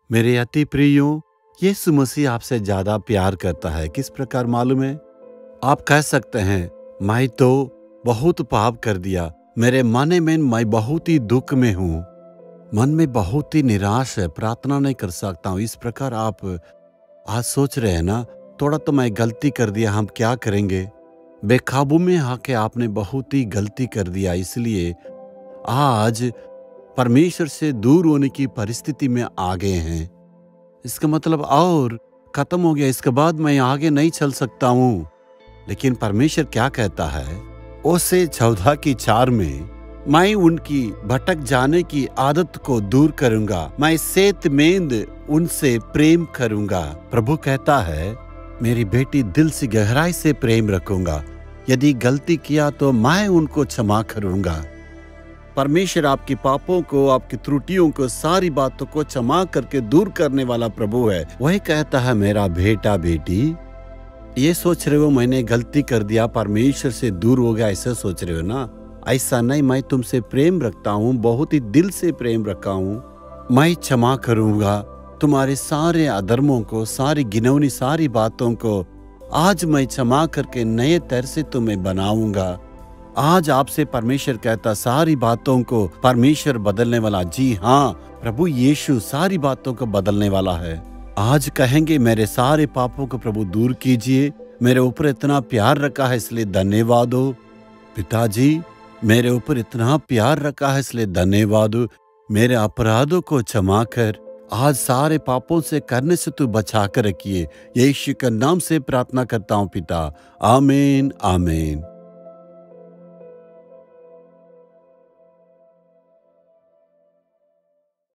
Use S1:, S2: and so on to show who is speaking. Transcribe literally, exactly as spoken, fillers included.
S1: मेरे अति प्रियो, यीशु मसीह आपसे ज्यादा प्यार करता है। किस प्रकार मालूम है? आप कह सकते हैं, मैं तो बहुत पाप कर दिया, मेरे मन में मैं बहुत ही दुख में हूँ, मन में बहुत ही निराश है, प्रार्थना नहीं कर सकता हूँ। इस प्रकार आप आज सोच रहे हैं ना, थोड़ा तो मैं गलती कर दिया, हम क्या करेंगे? बेकाबू में आके आपने बहुत ही गलती कर दिया, इसलिए आज परमेश्वर से दूर होने की परिस्थिति में आ गए हैं। इसका मतलब और खत्म हो गया, इसके बाद मैं आगे नहीं चल सकता हूँ। लेकिन परमेश्वर क्या कहता है? ओसे चौदह की चार में, मैं उनकी भटक जाने की आदत को दूर करूंगा, मैं सेतमेंद उनसे प्रेम करूंगा। प्रभु कहता है, मेरी बेटी दिल से गहराई से प्रेम रखूंगा, यदि गलती किया तो मैं उनको क्षमा करूंगा। परमेश्वर आपके पापों को, आपकी त्रुटियों को, सारी बातों को क्षमा करके दूर करने वाला प्रभु है। वही कहता है, मेरा बेटा बेटी, ये सोच रहे हो मैंने गलती कर दिया, परमेश्वर से दूर हो गया, ऐसा सोच रहे हो ना? ऐसा नहीं, मैं तुमसे प्रेम रखता हूँ, बहुत ही दिल से प्रेम रखा हूँ। मैं क्षमा करूंगा तुम्हारे सारे अधर्मों को, सारी गिनौनी, सारी बातों को आज मैं क्षमा करके नए तरह से तुम्हें बनाऊंगा। आज आपसे परमेश्वर कहता, सारी बातों को परमेश्वर बदलने वाला। जी हाँ, प्रभु यीशु सारी बातों को बदलने वाला है। आज कहेंगे, मेरे सारे पापों को प्रभु दूर कीजिए, मेरे ऊपर इतना प्यार रखा है इसलिए धन्यवाद हो। पिताजी, मेरे ऊपर इतना प्यार रखा है इसलिए धन्यवाद हो। मेरे अपराधों को क्षमा कर, आज सारे पापों से करने से तू बचा कर रखिए। यीशु के नाम से प्रार्थना करता हूँ पिता, आमीन आमीन।